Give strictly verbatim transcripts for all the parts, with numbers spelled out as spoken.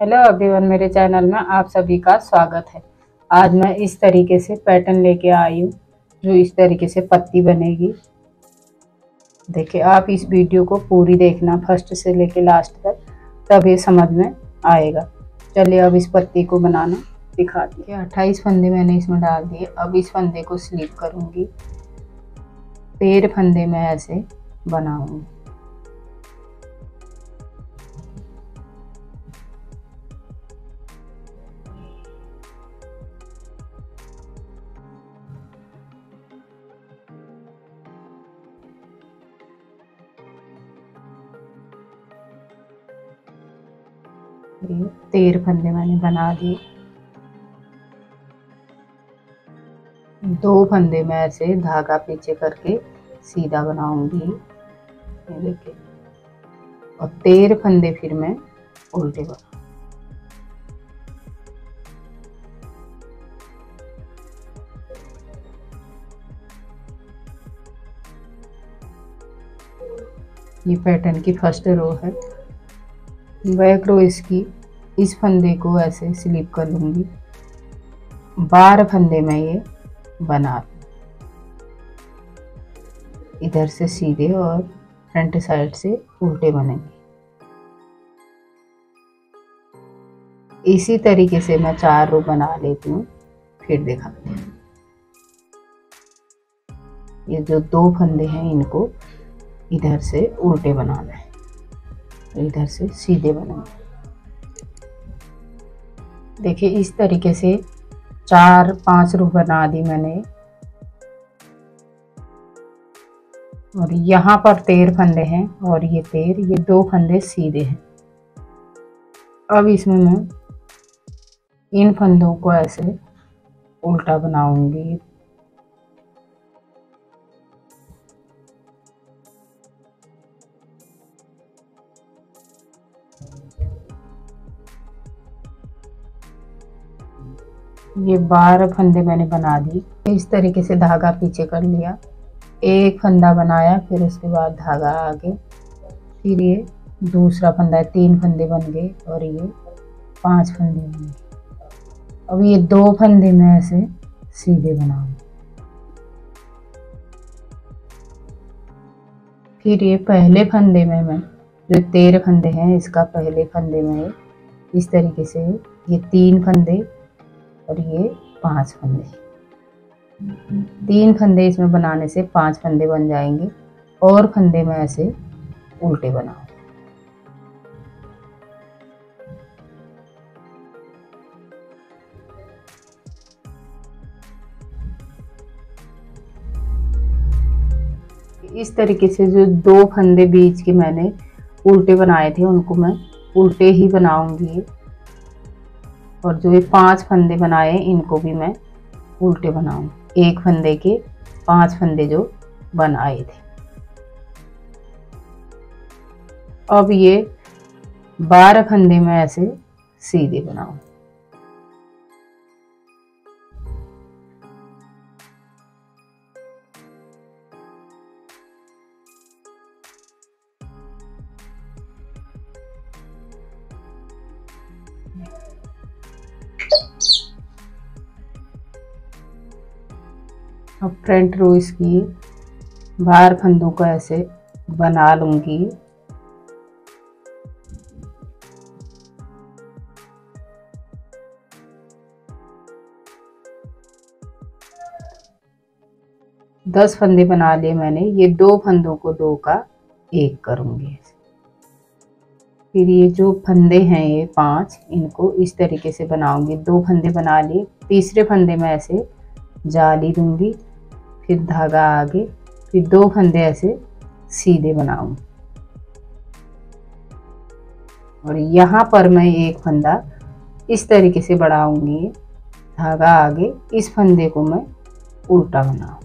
Hello everyone, मेरे channel में आप सभी का स्वागत है। आज मैं इस तरीके से पैटर्न लेके आई हूँ जो इस तरीके से पत्ती बनेगी। देखिए, आप इस वीडियो को पूरी देखना फर्स्ट से लेके लास्ट तक, तब ये समझ में आएगा। चलिए अब इस पत्ती को बनाना दिखाती हूँ। अट्ठाईस फंदे मैंने इसमें डाल दिए। अब इस फंदे को स्लिप करूँगी, तेरह फंदे मैं ऐसे बनाऊँगी। तेरह फंदे मैंने बना दिए। दो फंदे मैं ऐसे धागा पीछे करके सीधा बनाऊंगी, ये देखिए। और तेरह फंदे फिर मैं उल्टे बना। ये पैटर्न की फर्स्ट रो है। बैक रो इसकी, इस फंदे को ऐसे स्लिप कर लूंगी। बारह फंदे मैं ये बना, इधर से सीधे और फ्रंट साइड से उल्टे बनेंगे। इसी तरीके से मैं चार रो बना लेती हूँ, फिर दिखाती हूँ। ये जो दो फंदे हैं इनको इधर से उल्टे बनाना है, इधर से सीधे बनेंगे। देखिए, इस तरीके से चार पांच रो बना दी मैंने। और यहाँ पर तेरह फंदे हैं और ये तेरह, ये दो फंदे सीधे हैं। अब इसमें मैं इन फंदों को ऐसे उल्टा बनाऊंगी। ये बारह फंदे मैंने बना दी। इस तरीके से धागा पीछे कर लिया, एक फंदा बनाया, फिर उसके बाद धागा आगे, फिर ये दूसरा फंदा है, तीन फंदे बन गए और ये पांच फंदे बन गए। अब ये दो फंदे मैं ऐसे सीधे बनाऊंगी। फिर ये पहले फंदे में मैं, जो तेरह फंदे हैं, इसका पहले फंदे में इस तरीके से ये तीन फंदे और ये पांच फंदे, तीन फंदे इसमें बनाने से पांच फंदे बन जाएंगे। और फंदे में ऐसे उल्टे बनाओ। इस तरीके से जो दो फंदे बीच के मैंने उल्टे बनाए थे उनको मैं उल्टे ही बनाऊंगी। और जो ये पांच फंदे बनाए इनको भी मैं उल्टे बनाऊंगी। एक फंदे के पांच फंदे जो बनाए थे। अब ये बारह फंदे में ऐसे सीधे बनाऊं। अब फ्रंट रो इसकी बाहर फंदों को ऐसे बना लूंगी। दस फंदे बना लिए मैंने। ये दो फंदों को दो का एक करूंगी। फिर ये जो फंदे हैं ये पांच, इनको इस तरीके से बनाऊंगी। दो फंदे बना लिए, तीसरे फंदे में ऐसे जाली दूंगी, फिर धागा आगे, फिर दो फंदे ऐसे सीधे बनाऊंगी। और यहाँ पर मैं एक फंदा इस तरीके से बढ़ाऊंगी, धागा आगे, इस फंदे को मैं उल्टा बनाऊं।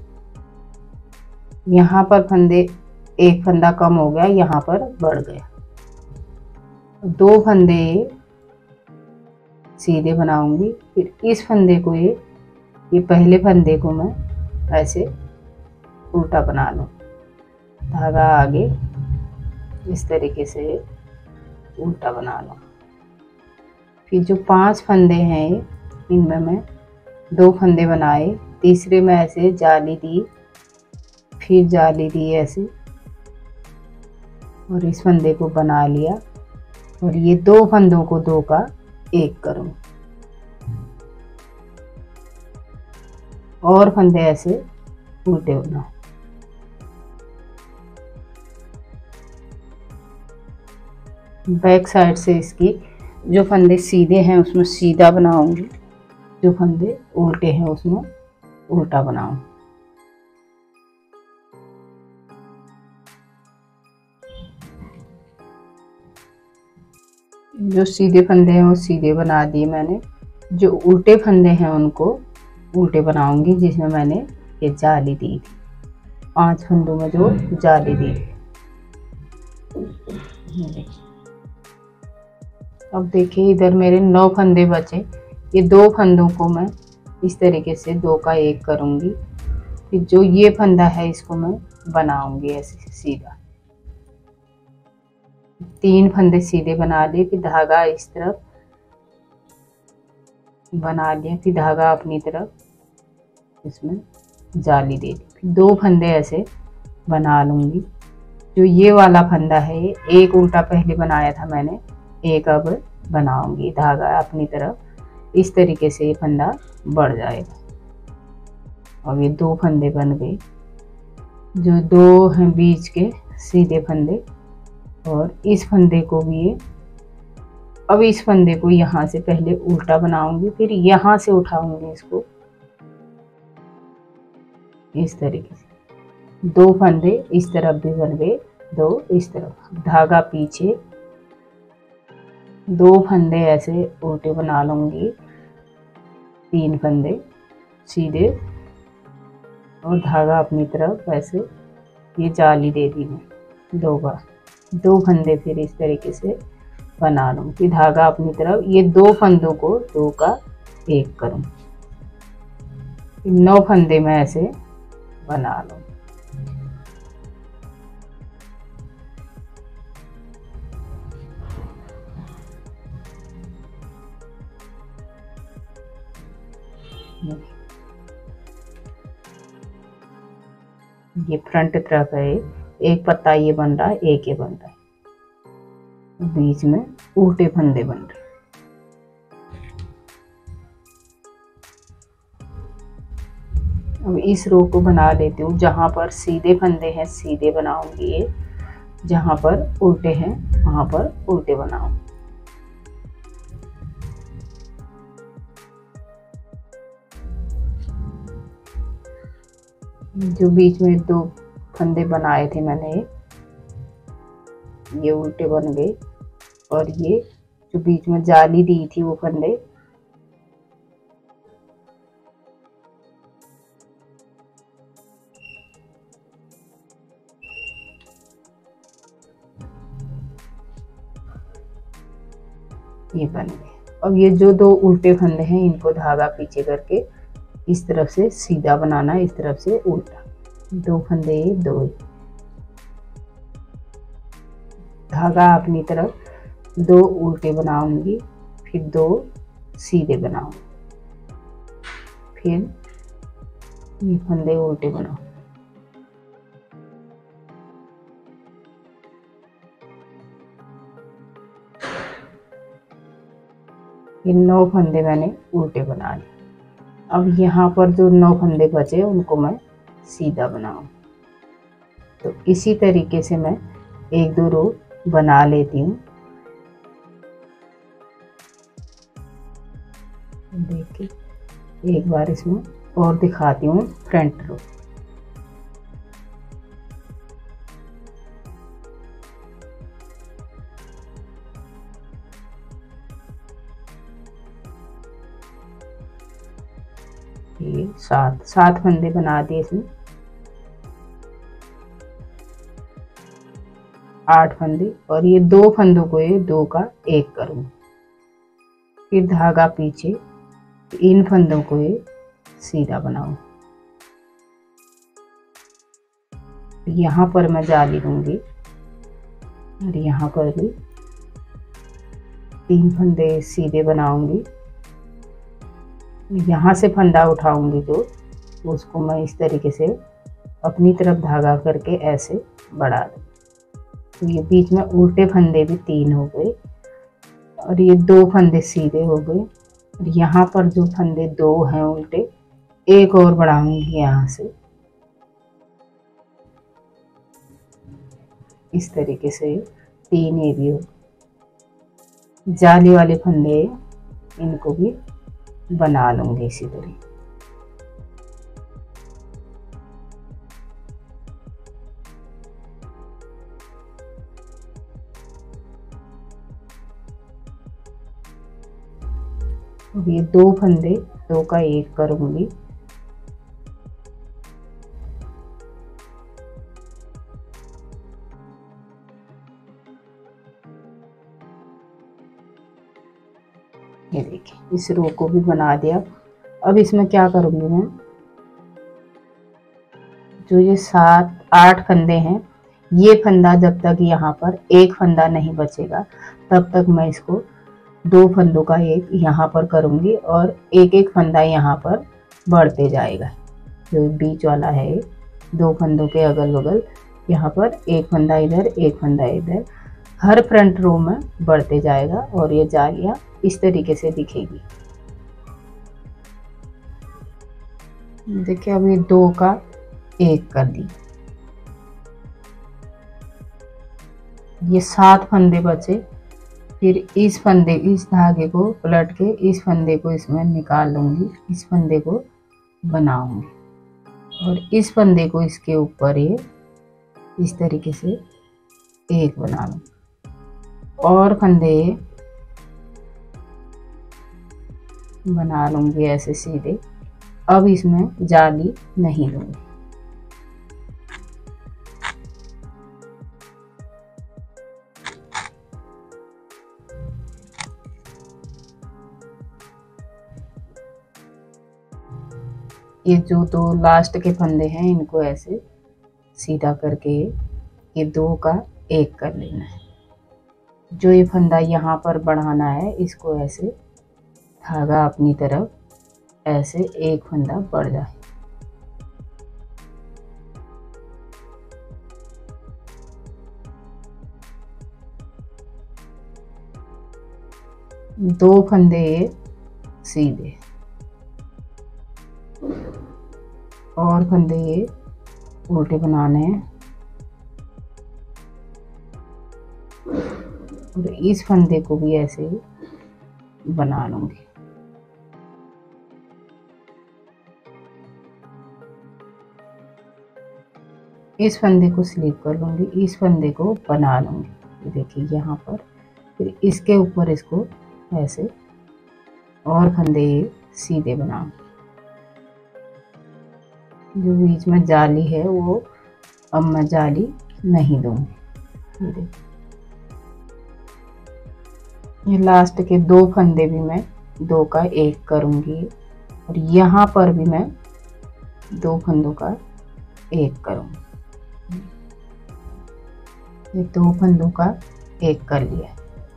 यहाँ पर फंदे, एक फंदा कम हो गया, यहाँ पर बढ़ गया। दो फंदे सीधे बनाऊंगी, फिर इस फंदे को ये ये पहले फंदे को मैं ऐसे उल्टा बना लूं, धागा आगे, इस तरीके से उल्टा बना लो। फिर जो पांच फंदे हैं इनमें मैं दो फंदे बनाए, तीसरे में ऐसे जाली दी, फिर जाली दी ऐसे और इस फंदे को बना लिया और ये दो फंदों को दो का एक करूँ और फंदे ऐसे उल्टे बनाओ। बैक साइड से इसकी जो फंदे सीधे हैं उसमें सीधा बनाऊंगी, जो फंदे उल्टे हैं उसमें उल्टा बनाऊं। जो सीधे फंदे हैं वो सीधे बना दिए मैंने, जो उल्टे फंदे हैं उनको उल्टे बनाऊंगी, जिसमें मैंने ये जाली दी थी, पांच फंदों में जो जाली दी थी। अब देखिए इधर मेरे नौ फंदे बचे, ये दो फंदों को मैं इस तरीके से दो का एक करूंगी, फिर जो ये फंदा है इसको मैं बनाऊंगी ऐसे सीधा। तीन फंदे सीधे बना लिए, फिर धागा इस तरफ बना लिया, फिर धागा अपनी तरफ इसमें जाली दे दी, फिर दो फंदे ऐसे बना लूंगी। जो ये वाला फंदा है एक उल्टा पहले बनाया था मैंने, एक अब बनाऊंगी, धागा अपनी तरफ इस तरीके से ये फंदा बढ़ जाएगा। अब ये दो फंदे बन गए, जो दो हैं बीच के सीधे फंदे, और इस फंदे को भी ये, अब इस फंदे को यहाँ से पहले उल्टा बनाऊंगी, फिर यहाँ से उठाऊंगी इसको इस तरीके से। दो फंदे इस तरफ भी बन गए, दो इस तरफ, धागा पीछे, दो फंदे ऐसे उल्टे बना लूंगी, तीन फंदे सीधे और धागा अपनी तरफ ऐसे, ये जाली दे दी मैं दो बार, दो फंदे फिर इस तरीके से बना लूँ, फिर धागा अपनी तरफ, ये दो फंदों को दो का एक करूँ, नौ फंदे में ऐसे बना लूँ। ये फ्रंट तरफ है, एक पत्ता ये बन रहा है, एक ये बन रहा है, बीच में उल्टे फंदे बन रहे। अब इस रो को बना लेती हूँ, जहां पर सीधे फंदे हैं सीधे बनाऊंगी ये, जहां पर उल्टे हैं वहां पर उल्टे बनाऊंगी। जो बीच में दो फंदे बनाए थे मैंने, ये उल्टे बन गए, और ये जो बीच में जाली दी थी वो फंदे ये बन गए। अब ये जो दो उल्टे फंदे हैं इनको धागा पीछे करके इस तरफ से सीधा बनाना, इस तरफ से उल्टा, दो फंदे ये दो, धागा अपनी तरफ दो उल्टे बनाऊंगी, फिर दो सीधे बनाऊंगी, फिर ये फंदे उल्टे बनाओ। ये नौ फंदे मैंने उल्टे बना लिए। अब यहाँ पर जो नौ फंदे बचे उनको मैं सीधा बनाऊं। तो इसी तरीके से मैं एक दो रो बना लेती हूँ। देखिए एक बार इसमें और दिखाती हूँ फ्रंट रो। ये सात सात फंदे बना दिए इसमें, आठ फंदे, और ये दो फंदों को ये दो का एक करूँ, फिर धागा पीछे, इन फंदों को ये सीधा बनाऊं। यहाँ पर मैं जाली दूंगी और यहाँ पर भी तीन फंदे सीधे बनाऊंगी। यहाँ से फंदा उठाऊंगी जो, उसको मैं इस तरीके से अपनी तरफ धागा करके ऐसे बढ़ा दूँ। तो ये बीच में उल्टे फंदे भी तीन हो गए और ये दो फंदे सीधे हो गए। और यहाँ पर जो फंदे दो हैं उल्टे, एक और बढ़ाऊंगी यहाँ से इस तरीके से, तीन ये भी हो। जाली वाले फंदे इनको भी बना लूंगी इसी तरह। अब ये दो फंदे, दो का एक करूंगी। ये देखिए, इस रो को भी बना दिया। अब इसमें क्या करूंगी मैं, जो ये सात आठ फंदे हैं, ये फंदा जब तक यहाँ पर एक फंदा नहीं बचेगा तब तक मैं इसको दो फंदों का एक यहाँ पर करूंगी और एक एक फंदा यहाँ पर बढ़ते जाएगा। जो बीच वाला है दो फंदों के अगल बगल, यहाँ पर एक फंदा इधर एक फंदा इधर, हर फ्रंट रो में बढ़ते जाएगा और ये जालियाँ इस तरीके से दिखेगी। देखिए, अभी दो का एक कर दी। ये सात फंदे बचे, फिर इस फंदे इस धागे को पलट के इस फंदे को इसमें निकाल लूंगी, इस फंदे को बनाऊंगी और इस फंदे को इसके ऊपर ये इस तरीके से एक बना लूंगी और फंदे बना लूंगी ऐसे सीधे। अब इसमें जाली नहीं लूंगी। ये जो दो लास्ट के फंदे हैं इनको ऐसे सीधा करके ये दो का एक कर लेना है। जो ये फंदा यहाँ पर बढ़ाना है इसको ऐसे धागा अपनी तरफ ऐसे एक फंदा बढ़ जाए। दो फंदे सीधे और फंदे ये उल्टे बनाने हैं और इस फंदे को भी ऐसे बना लूंगी। इस फंदे को स्लिप कर लूंगी, इस फंदे को बना लूंगी। देखिए यहाँ पर, फिर इसके ऊपर इसको ऐसे और फंदे ये सीधे बनाऊंगी। जो बीच में जाली है वो अब मैं जाली नहीं दूंगी। ये देखिए, ये लास्ट के दो फंदे भी मैं दो का एक करूंगी और यहाँ पर भी मैं दो फंदों का एक करूंगी। ये दो फंदों का एक कर लिया।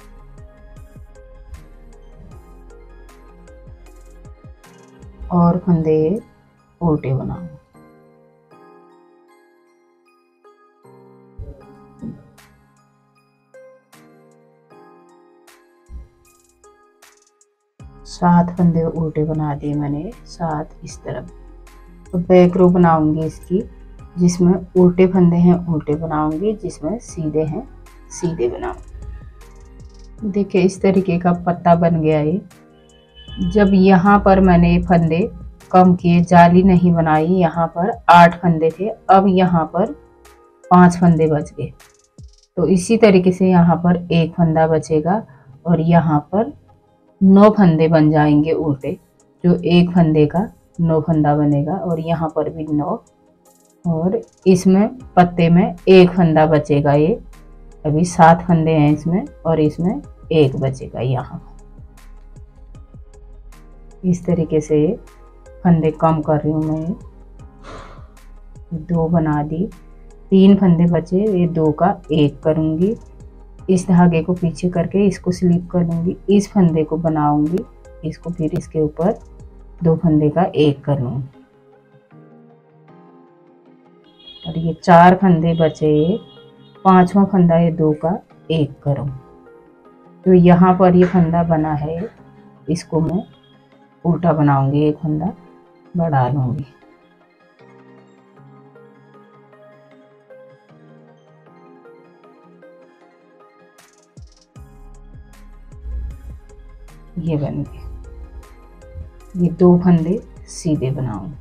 और फंदे उल्टे बनाऊंगी। सात फंदे उल्टे बना दिए मैंने, सात इस तरफ। तो बैक रो बनाऊंगी इसकी, जिसमें उल्टे फंदे हैं उल्टे बनाऊंगी, जिसमें सीधे हैं सीधे बनाऊंगी। देखिए इस तरीके का पत्ता बन गया ये। जब यहाँ पर मैंने फंदे कम किए, जाली नहीं बनाई, यहाँ पर आठ फंदे थे, अब यहाँ पर पांच फंदे बच गए। तो इसी तरीके से यहाँ पर एक फंदा बचेगा और यहाँ पर नौ फंदे बन जाएंगे उल्टे। जो एक फंदे का नौ फंदा बनेगा और यहाँ पर भी नौ, और इसमें पत्ते में एक फंदा बचेगा। ये अभी सात फंदे हैं इसमें और इसमें एक बचेगा यहाँ। इस तरीके से ये फंदे कम कर रही हूँ मैं। दो बना दी, तीन फंदे बचे, ये दो का एक करूँगी। इस धागे को पीछे करके इसको स्लिप कर लूँगी, इस फंदे को बनाऊंगी, इसको फिर इसके ऊपर दो फंदे का एक कर लूँगी और ये चार फंदे बचे, पांचवा फंदा ये दो का एक करूँ। तो यहाँ पर ये फंदा बना है, इसको मैं उल्टा बनाऊंगी, एक फंदा बढ़ा लूँगी। ये बन गए। ये दो फंदे सीधे बनाऊंगी।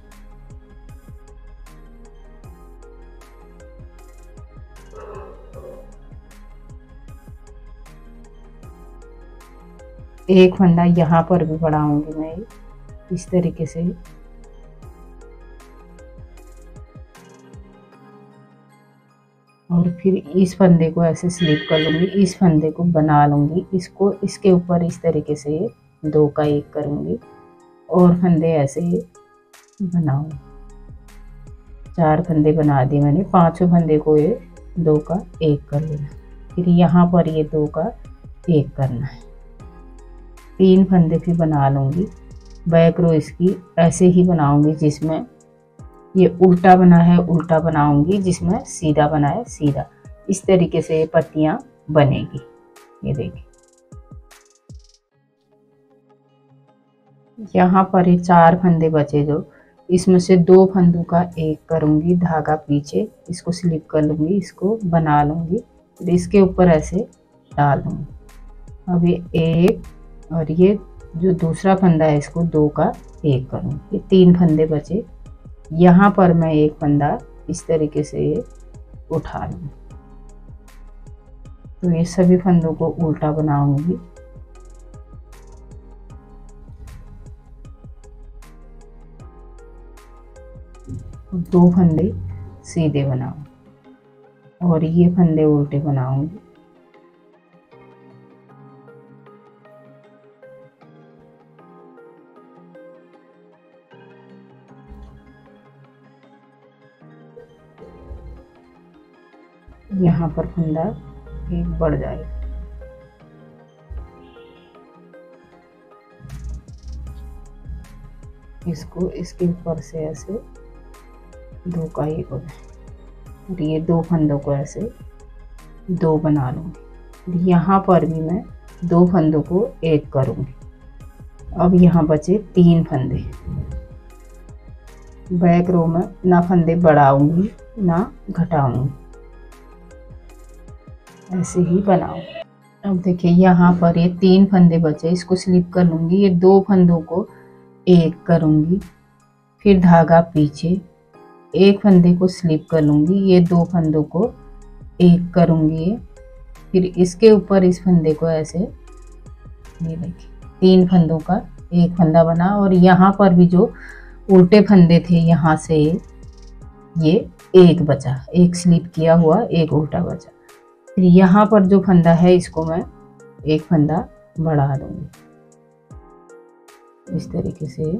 एक फंदा यहाँ पर भी बढ़ाऊंगी मैं इस तरीके से। और फिर इस फंदे को ऐसे स्लिप कर लूँगी, इस फंदे को बना लूँगी, इसको इसके ऊपर इस तरीके से दो का एक करूँगी और फंदे ऐसे बनाऊँगी। चार फंदे बना दिए मैंने, पांचों फंदे को ये दो का एक कर लेना। फिर यहाँ पर ये दो का एक करना है। तीन फंदे फिर बना लूँगी। बैक रो इसकी ऐसे ही बनाऊँगी, जिसमें ये उल्टा बना है उल्टा बनाऊंगी, जिसमें सीधा बना है सीधा। इस तरीके से ये पत्तियां बनेगी। ये देखिए, यहाँ पर ये चार फंदे बचे, जो इसमें से दो फंदों का एक करूंगी, धागा पीछे, इसको स्लिप कर लूंगी, इसको बना लूंगी, फिर इसके ऊपर ऐसे डाल दूंगी। अब ये एक और ये जो दूसरा फंदा है, इसको दो का एक करूंगी। ये तीन फंदे बचे। यहाँ पर मैं एक फंदा इस तरीके से उठा लूँ। तो ये सभी फंदों को उल्टा बनाऊंगी। दो फंदे सीधे बनाऊं और ये फंदे उल्टे बनाऊंगी। यहाँ पर फंदा एक बढ़ जाएगा। इसको इसके ऊपर से ऐसे दो का एक हो जाए और ये दो फंदों को ऐसे दो बना लूँगी। यहाँ पर भी मैं दो फंदों को एक करूँगी। अब यहाँ बचे तीन फंदे। बैक रो में ना फंदे बढ़ाऊंगी ना घटाऊंगी, ऐसे ही बनाओ। अब देखिए, यहाँ पर ये तीन फंदे बचे, इसको स्लिप कर लूँगी, ये दो फंदों को एक करूँगी, फिर धागा पीछे, एक फंदे को स्लिप कर लूँगी, ये दो फंदों को एक करूँगी, फिर इसके ऊपर इस फंदे को ऐसे, ये देखिए तीन फंदों का एक फंदा बना। और यहाँ पर भी जो उल्टे फंदे थे, यहाँ से ये एक बचा, एक स्लिप किया हुआ, एक उल्टा बचा। फिर यहाँ पर जो फंदा है, इसको मैं एक फंदा बढ़ा दूंगी। इस तरीके से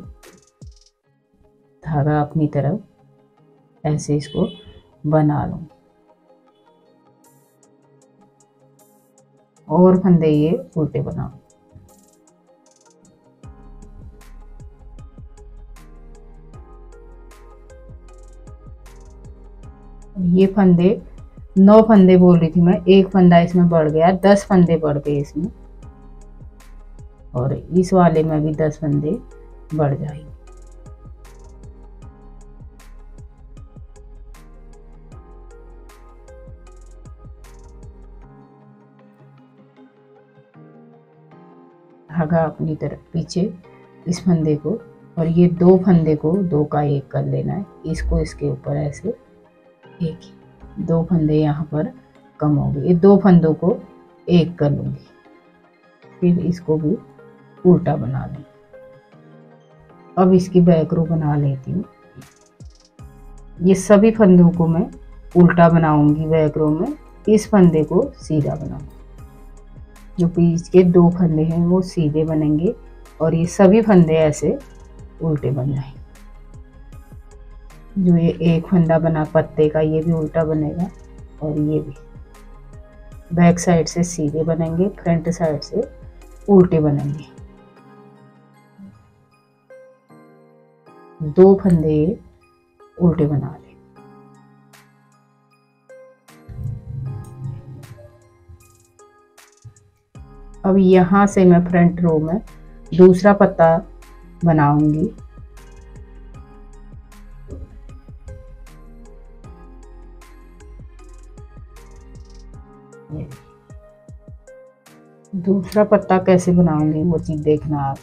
धागा अपनी तरफ ऐसे इसको बना लूँ और फंदे ये उल्टे बनाओ। ये फंदे नौ फंदे बोल रही थी मैं, एक फंदा इसमें बढ़ गया, दस फंदे बढ़ गए इसमें, और इस वाले में भी दस फंदे बढ़ जाएंगे। धागा अपनी तरफ पीछे इस फंदे को, और ये दो फंदे को दो का एक कर लेना है। इसको इसके ऊपर ऐसे एक ही, दो फंदे यहाँ पर कम हो गए, ये दो फंदों को एक कर लूँगी, फिर इसको भी उल्टा बना लूँगी। अब इसकी बैक रो बना लेती हूँ। ये सभी फंदों को मैं उल्टा बनाऊंगी बैक रो में, इस फंदे को सीधा बनाऊंगी। जो बीच के दो फंदे हैं वो सीधे बनेंगे और ये सभी फंदे ऐसे उल्टे बन जाएंगे। जो ये एक फंदा बना पत्ते का, ये भी उल्टा बनेगा और ये भी। बैक साइड से सीधे बनेंगे, फ्रंट साइड से उल्टे बनेंगे। दो फंदे उल्टे बना लें। अब यहाँ से मैं फ्रंट रो में दूसरा पत्ता बनाऊंगी। दूसरा पत्ता कैसे बनाऊंगी वो चीज देखना आप।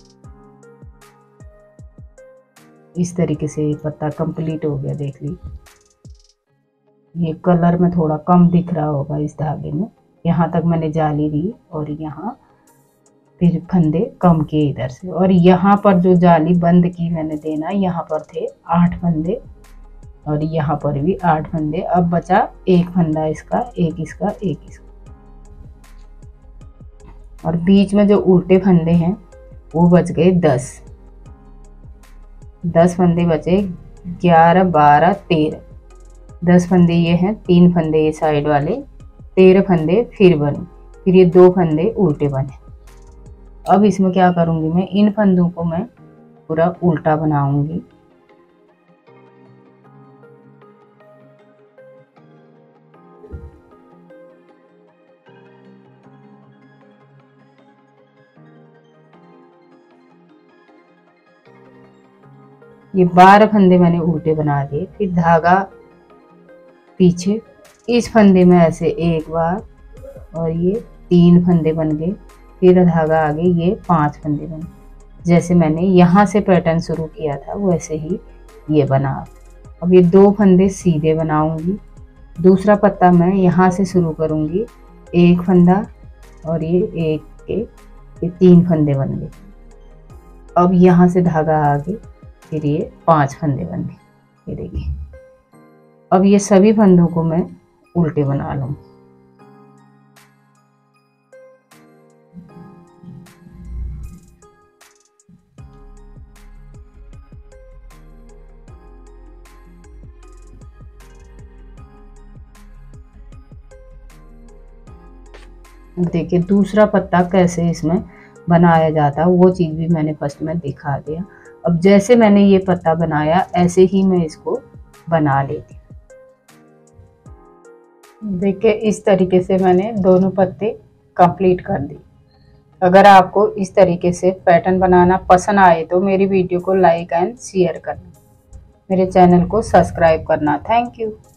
इस तरीके से ये पत्ता कंप्लीट हो गया, देख ली। ये कलर में थोड़ा कम दिख रहा होगा इस धागे में, यहाँ तक मैंने जाली दी और यहाँ फिर फंदे कम किए इधर से, और यहाँ पर जो जाली बंद की मैंने देना, यहाँ पर थे आठ फंदे और यहाँ पर भी आठ फंदे। अब बचा एक फंदा इसका, एक इसका, एक इसका, और बीच में जो उल्टे फंदे हैं वो बच गए दस। दस फंदे बचे, ग्यारह बारह तेरह। दस फंदे ये हैं, तीन फंदे ये साइड वाले, तेरह फंदे फिर बने, फिर ये दो फंदे उल्टे बने। अब इसमें क्या करूंगी मैं, इन फंदों को मैं पूरा उल्टा बनाऊंगी। ये बारह फंदे मैंने उल्टे बना दिए, फिर धागा पीछे इस फंदे में ऐसे एक बार, और ये तीन फंदे बन गए, फिर धागा आगे, ये पांच फंदे बन गए। जैसे मैंने यहाँ से पैटर्न शुरू किया था वैसे ही ये बना। अब ये दो फंदे सीधे बनाऊंगी। दूसरा पत्ता मैं यहाँ से शुरू करूंगी, एक फंदा और ये एक के, ये तीन फंदे बन गए। अब यहाँ से धागा आगे, फिर ये पांच फंदे बन गए, ये देखिए। अब ये सभी फंदों को मैं उल्टे बना लूँ। देखिए दूसरा पत्ता कैसे इसमें बनाया जाता है वो चीज़ भी मैंने फर्स्ट में दिखा दिया। अब जैसे मैंने ये पत्ता बनाया ऐसे ही मैं इसको बना लेती हूँ। देखिए इस तरीके से मैंने दोनों पत्ते कंप्लीट कर दी। अगर आपको इस तरीके से पैटर्न बनाना पसंद आए तो मेरी वीडियो को लाइक एंड शेयर करना, मेरे चैनल को सब्सक्राइब करना। Thank you.